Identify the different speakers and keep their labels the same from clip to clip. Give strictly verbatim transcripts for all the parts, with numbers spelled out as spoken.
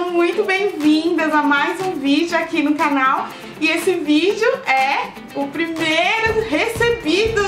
Speaker 1: sejam muito bem-vindas a mais um vídeo aqui no canal. E esse vídeo é o primeiro recebido.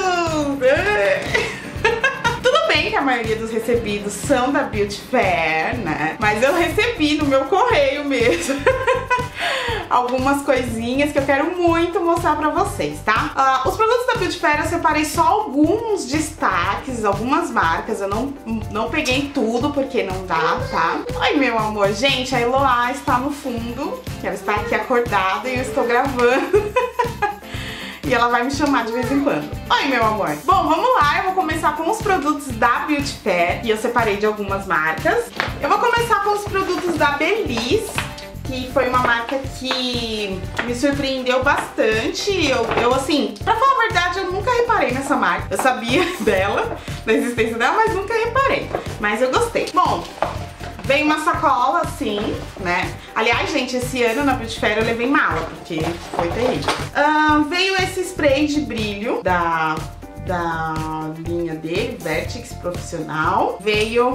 Speaker 1: Tudo bem que a maioria dos recebidos são da Beauty Fair, né? Mas eu recebi no meu correio mesmo algumas coisinhas que eu quero muito mostrar pra vocês, tá? Uh, os produtos da Beauty Fair eu separei só alguns destaques, algumas marcas. Eu não, não peguei tudo porque não dá, tá? Oi, meu amor. Gente, a Eloá está no fundo. Ela está aqui acordada e eu estou gravando. E ela vai me chamar de vez em quando. Oi, meu amor. Bom, vamos lá. Eu vou começar com os produtos da Beauty Fair. E eu separei de algumas marcas. Eu vou começar com os produtos da Belisse, que foi uma marca que me surpreendeu bastante. Eu, eu, assim, pra falar a verdade, eu nunca reparei nessa marca. Eu sabia dela, da existência dela, mas nunca reparei. Mas eu gostei. Bom, veio uma sacola assim, né? Aliás, gente, esse ano na Beauty Fair eu levei mala, porque foi terrível. Uh, veio esse spray de brilho da, da linha dele, Vertex Profissional. Veio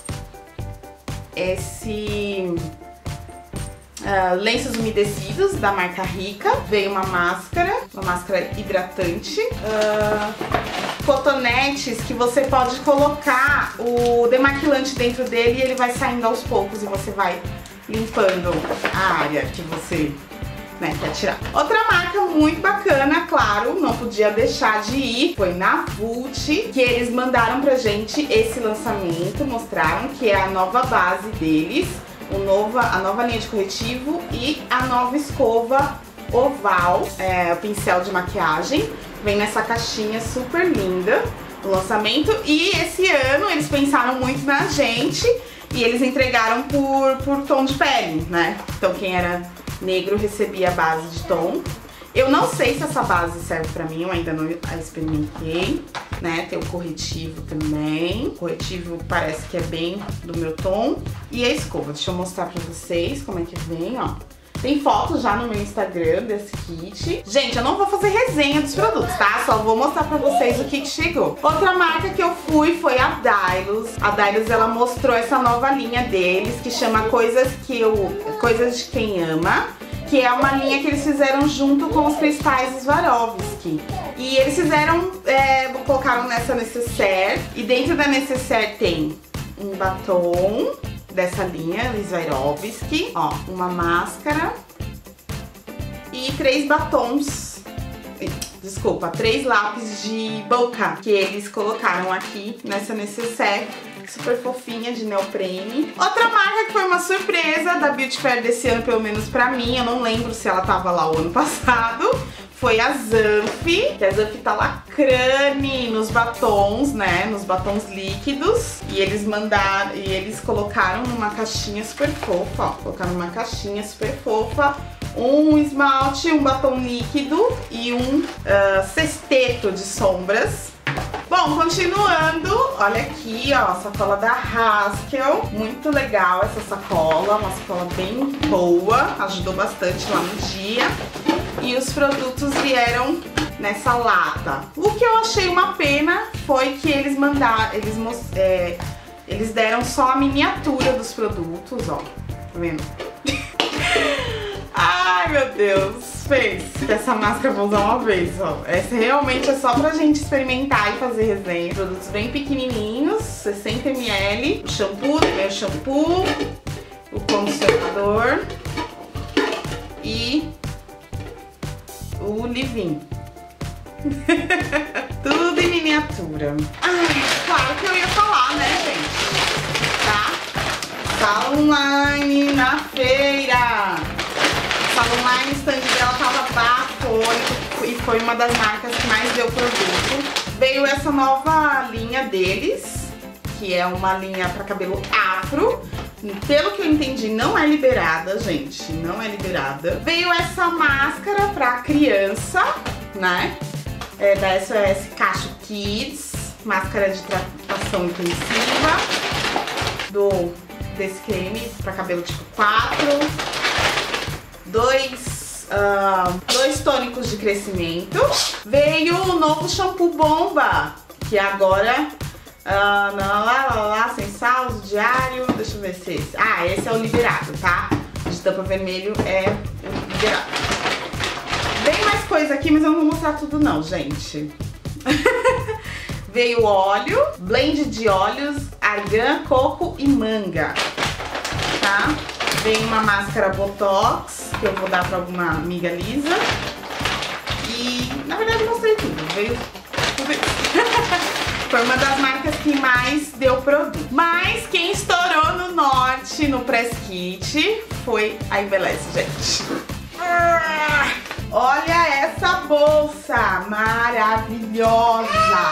Speaker 1: esse... Uh, lenços umedecidos da marca Rica. Veio uma máscara, uma máscara hidratante. Uh, cotonetes que você pode colocar o demaquilante dentro dele e ele vai saindo aos poucos e você vai limpando a área que você, né, quer tirar. Outra marca muito bacana, claro, não podia deixar de ir, foi na Vult, que eles mandaram pra gente esse lançamento, mostraram que é a nova base deles. O nova, a nova linha de corretivo e a nova escova oval, é, o pincel de maquiagem. Vem nessa caixinha super linda, o lançamento. E esse ano eles pensaram muito na gente e eles entregaram por, por tom de pele, né? Então quem era negro recebia a base de tom. Eu não sei se essa base serve pra mim, eu ainda não a experimentei, né? Tem o corretivo também. O corretivo parece que é bem do meu tom. E a escova, deixa eu mostrar pra vocês como é que vem, ó. Tem foto já no meu Instagram desse kit. Gente, eu não vou fazer resenha dos produtos, tá? Só vou mostrar pra vocês o kit chegou. Outra marca que eu fui foi a Dylos. A Dylos, ela mostrou essa nova linha deles, que chama Coisas que eu... Coisas de Quem Ama. Que é uma linha que eles fizeram junto com os cristais Swarovski. E eles fizeram, é, colocaram nessa necessaire. E dentro da necessaire tem um batom dessa linha Swarovski, ó, uma máscara e três batons, desculpa, três lápis de boca que eles colocaram aqui nessa necessaire. Super fofinha, de neoprene. Outra marca que foi uma surpresa da Beauty Fair desse ano, pelo menos pra mim, eu não lembro se ela tava lá o ano passado, foi a Zanf, que a Zanf tá lacrane nos batons, né, nos batons líquidos. E eles mandaram, e eles colocaram numa caixinha super fofa, ó, colocaram numa caixinha super fofa um esmalte, um batom líquido e um uh, sexteto de sombras. Bom, continuando, olha aqui, ó, a sacola da Haskell, muito legal essa sacola, uma sacola bem boa, ajudou bastante lá no dia. E os produtos vieram nessa lata. O que eu achei uma pena foi que eles mandaram, eles, é, eles deram só a miniatura dos produtos, ó, tá vendo? Ai, meu Deus, fez. Essa máscara eu vou usar uma vez, ó. Essa realmente é só pra gente experimentar e fazer resenha. Produtos bem pequenininhos, sessenta mililitros. O shampoo, também o shampoo. O condicionador. E o leave-in. Tudo em miniatura. Ai, claro que eu ia falar, né, gente? Tá? Tá online na feira. O online stand dela tava bafônico e foi uma das marcas que mais deu produto. Veio essa nova linha deles, que é uma linha para cabelo afro. Pelo que eu entendi, não é liberada, gente, não é liberada. Veio essa máscara para criança, né? É da S O S Cacho Kids, máscara de tratação intensiva, do desse creme para cabelo tipo quatro. Dois, uh, dois tônicos de crescimento. Veio o novo shampoo bomba, que agora Ah, lá, lá, lá, lá, sem sal, diário. Deixa eu ver se esse. Ah, esse é o liberado, tá? De tampa vermelho é o liberado. Vem mais coisa aqui, mas eu não vou mostrar tudo não, gente. Veio óleo, blend de óleos, argan, coco e manga, tá? Veio uma máscara Botox, que eu vou dar pra alguma amiga Lisa. E, na verdade, eu mostrei tudo. Veio tudo isso. Foi uma das marcas que mais deu produto. Mas quem estourou no norte, no press kit, foi a Embeleze, gente. Olha essa bolsa maravilhosa!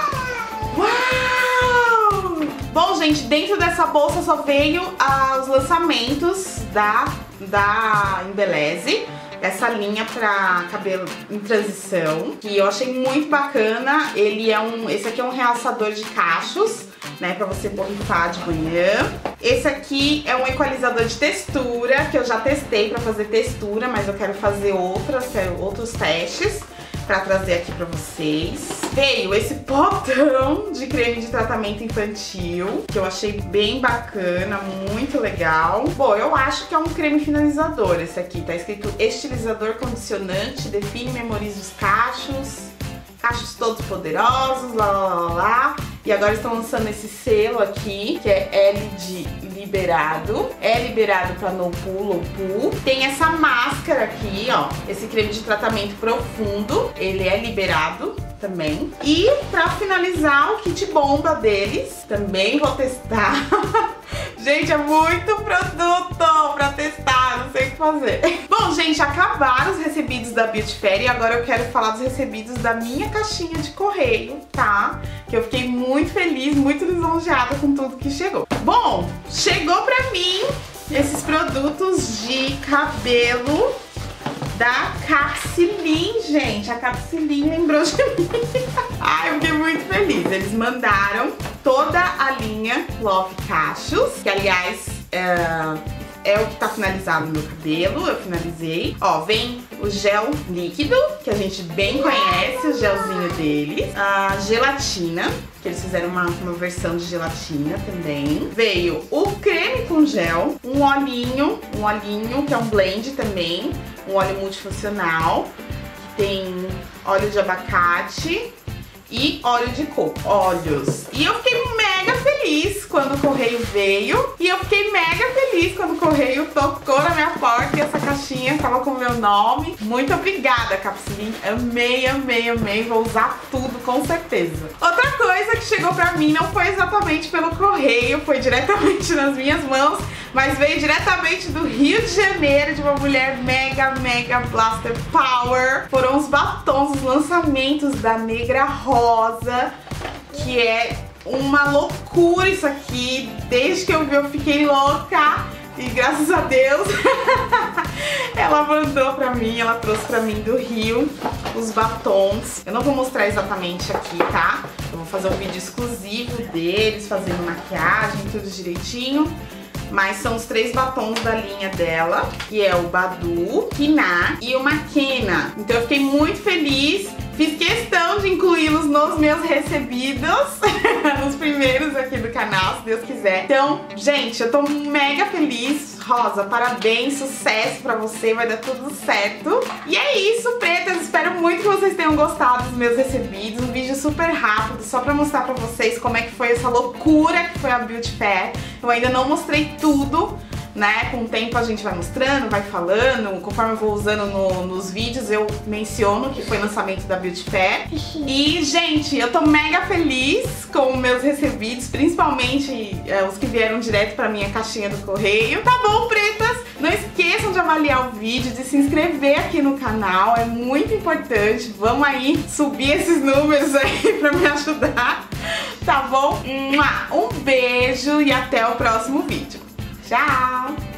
Speaker 1: Uau! Bom, gente, dentro dessa bolsa só veio ah, os lançamentos da, da Embeleze. Essa linha pra cabelo em transição, que eu achei muito bacana. Ele é um, esse aqui é um realçador de cachos, né, pra você borrifar de manhã. Esse aqui é um equalizador de textura, que eu já testei pra fazer textura, mas eu quero fazer outras, quero outros testes pra trazer aqui pra vocês. Veio esse potão de creme de tratamento infantil, que eu achei bem bacana, muito legal. Bom, eu acho que é um creme finalizador esse aqui. Tá escrito estilizador condicionante, define e memoriza os cachos. Cachos todos poderosos, lá, lá, lá, lá. E agora estão lançando esse selo aqui, que é L de liberado. É liberado pra no pull, low pull. Tem essa máscara aqui, ó. Esse creme de tratamento profundo. Ele é liberado também. E pra finalizar, o kit bomba deles. Também vou testar. Gente, é muito produto pra testar, não sei o que fazer. Bom, gente, acabaram os recebidos da Beauty Fair e agora eu quero falar dos recebidos da minha caixinha de correio, tá? Que eu fiquei muito feliz, muito lisonjeada com tudo que chegou. Bom, chegou pra mim esses produtos de cabelo da Capsilin, gente. A Capsilin lembrou de mim. Ai, eu fiquei muito feliz. Eles mandaram toda a linha Love Cachos, que aliás é, é o que tá finalizado no meu cabelo. Eu finalizei. Ó, vem o gel líquido, que a gente bem conhece, o gelzinho deles. A gelatina, que eles fizeram uma, uma versão de gelatina também. Veio o creme com gel, um olhinho, um olhinho que é um blend também, um óleo multifuncional, que tem óleo de abacate e óleo de coco, óleos. E eu fiquei mega feliz quando o correio veio. E eu fiquei mega feliz quando o correio tocou na minha porta e essa caixinha tava com o meu nome. Muito obrigada, Capsilin. Amei, amei, amei. Vou usar tudo, com certeza. Outra coisa que chegou pra mim não foi exatamente pelo correio, foi diretamente nas minhas mãos, mas veio diretamente do Rio de Janeiro, de uma mulher mega, mega blaster power. Foram os batons, os lançamentos da Negra Rosa, que é uma loucura isso aqui. Desde que eu vi eu fiquei louca e graças a Deus ela mandou pra mim, ela trouxe pra mim do Rio os batons. Eu não vou mostrar exatamente aqui, tá? Eu vou fazer um vídeo exclusivo deles, fazendo maquiagem, tudo direitinho. Mas são os três batons da linha dela, que é o Badu, Kiná e o Maquena. Então eu fiquei muito feliz. Fiz questão de incluí-los nos meus recebidos, nos primeiros aqui do canal, se Deus quiser. Então, gente, eu tô mega feliz. Rosa, parabéns, sucesso pra você, vai dar tudo certo. E é isso, pretas, espero muito que vocês tenham gostado dos meus recebidos. Um vídeo super rápido, só pra mostrar pra vocês como é que foi essa loucura que foi a Beauty Fair. Eu ainda não mostrei tudo, né? Com o tempo a gente vai mostrando, vai falando, conforme eu vou usando no, nos vídeos eu menciono que foi lançamento da Beauty Fair. E, gente, eu tô mega feliz com os meus recebidos, principalmente é, os que vieram direto pra minha caixinha do correio. Tá bom, pretas? Não esqueçam de avaliar o vídeo, de se inscrever aqui no canal, é muito importante. Vamos aí subir esses números aí pra me ajudar, tá bom? Um beijo e até o próximo vídeo. Tchau!